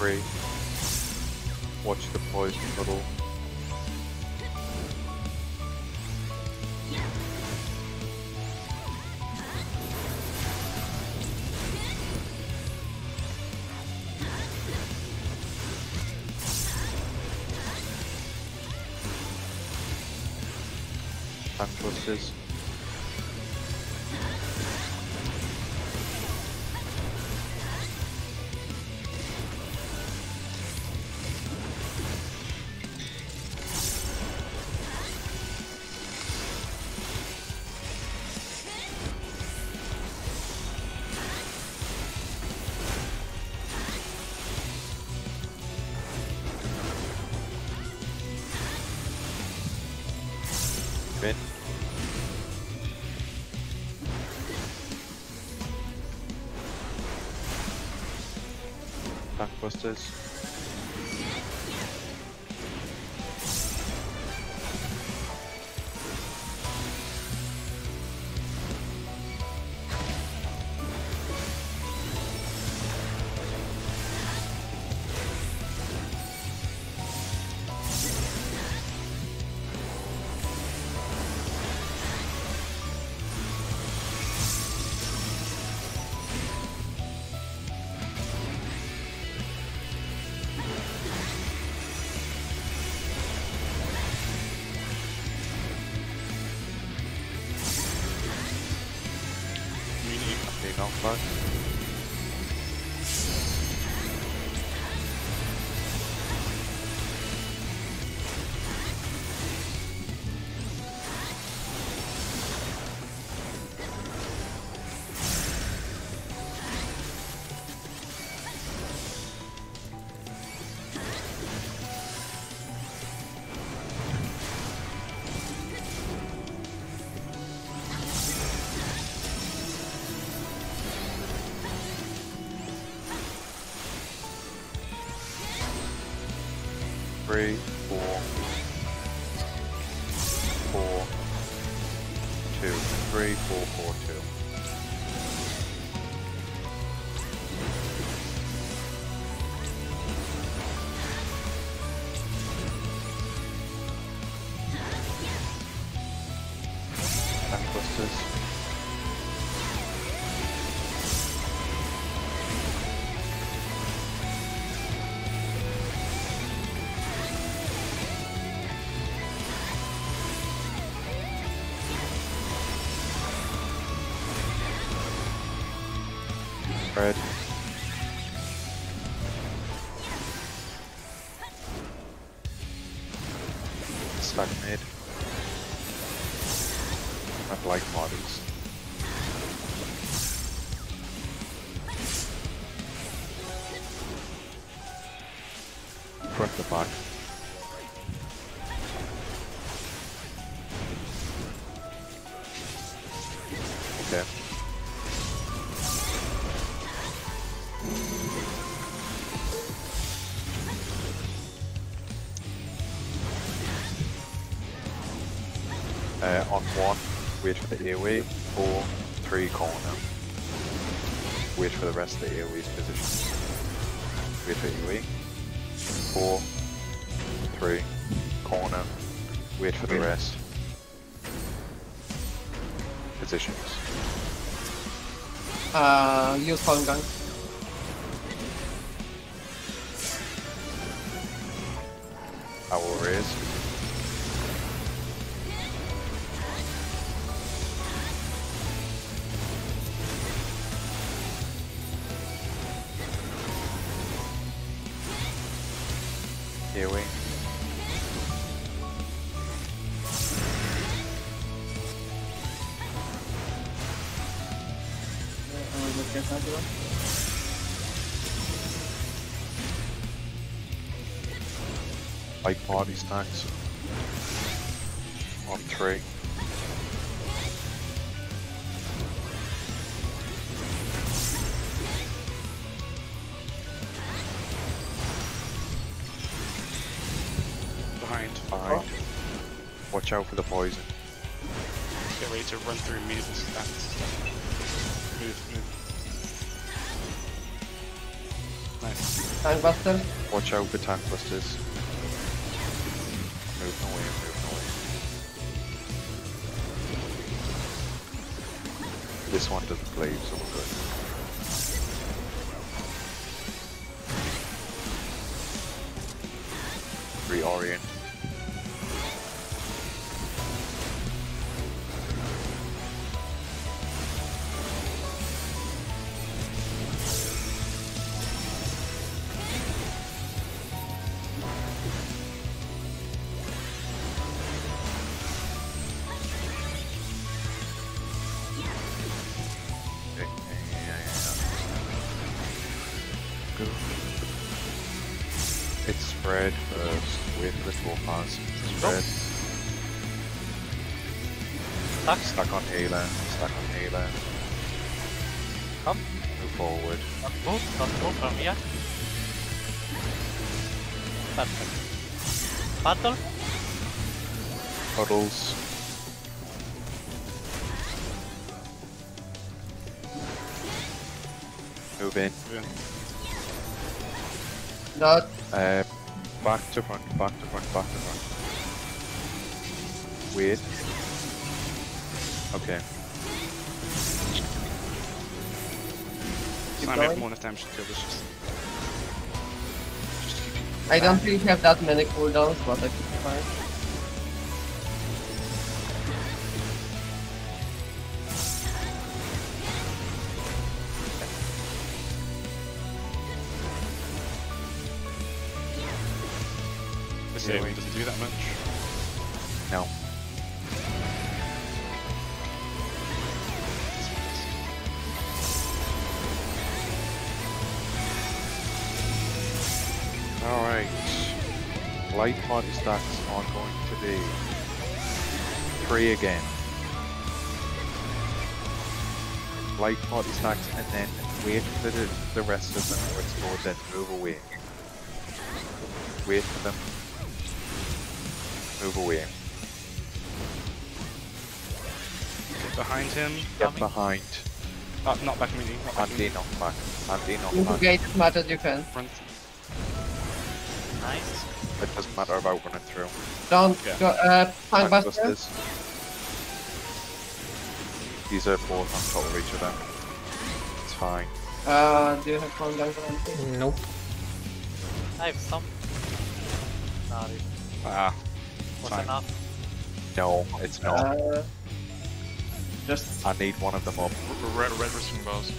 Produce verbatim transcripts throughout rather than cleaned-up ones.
Three. Watch the poison puddle. Tongue twisters. Spin. Tongue twisters. Being on fuck. Three, four, four, two, three, four, four, two. Tongue twisters. Spread. Stuck mid. I like bodies. Front the back. Okay. Uh, on one, wait for the AoE, four, three, corner. Wait for the rest of the AoE's position. Wait for AoE, four, three, corner. Wait for the rest. Positions. Uh, use falling gun. I will raise. AoE. Like body stacks. On three. Behind. Behind. Watch out for the poison. Get ready to run through immediately. Move, move. Nice. Tankbuster. Watch out for tank busters. Moving away, moving away. This one doesn't play, so we're good. Reorient. It's spread first. Wait for the topaz. Spread. Stuck. Stuck on healer. Stuck on healer. Come. Move forward. Don't move. Don't move from here. Perfect. Battle. Puddles. Move in. Yeah. Dot. Uh, back to front, back to front, back to front. Wait. Okay. It's not going. make more enough damage to kill this. Just, just keep I don't really have that many cooldowns, but I should be fine. This Yeah, AoE wait. doesn't do that much. No. Alright. Light party stacks are going to be three again. Light party stacks and then wait for the, the rest of them to explode, then move away. Wait for them. Move away. Get behind him. Get Coming. behind. Uh, not back immediately. Not back Anti immediately. knock back. Anti knock Move back. gate as much as you can. Front. Nice. It doesn't matter about running through. Don't Yeah. go. Uh, Tankbuster. Tankbusters. These are both on top of each other. It's fine. Uh, do you have one gun for anything? Nope. I have some. Sorry. Ah. Was Fine. enough. No, it's not. Uh, just. I need one of them up. Red, red wrestling balls.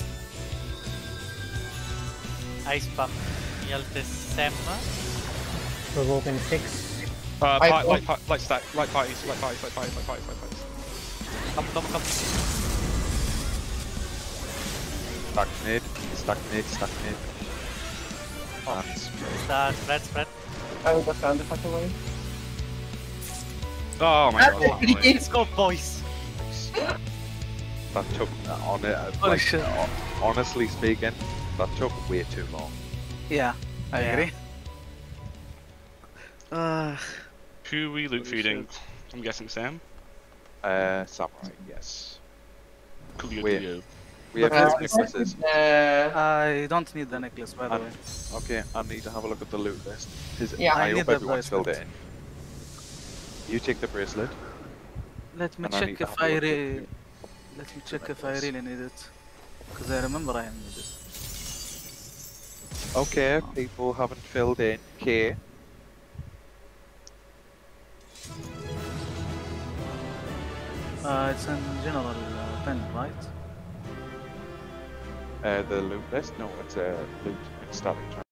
I spam Hjelte Sem. Provoking six. Uh, I- part, light, part, light stack, light parties, light parties, light parties, light parties, light parties. Come, come, come. Stack mid, stack mid, stack mid. Oh. And spray. Uh, spread, spread. I will just run the fuck away. Oh my god. That's pretty Let's go, boys. That took, uh, on it, uh, Oh, like, shit. uh, honestly speaking, that took way too long. Yeah, I Yeah. agree. Uh, Who are we loot feeding? I'm guessing Sam. Uh, samurai, yes. Coolio Wait. Coolio. We have Uh, two necklaces. Uh, I don't need the necklace, by the And- way. Okay, I need to have a look at the loot list. Is, Yeah, I, I need hope the everyone's filled it bracelet. in. You take the bracelet. Let me And I need check to if have a I look at re... the- Let me check if I necklace. really need it. Because I remember I need it. Okay, people haven't filled in. K. Uh, it's in general uh, pen, right? Uh, the loot list? No, it's a loot in static.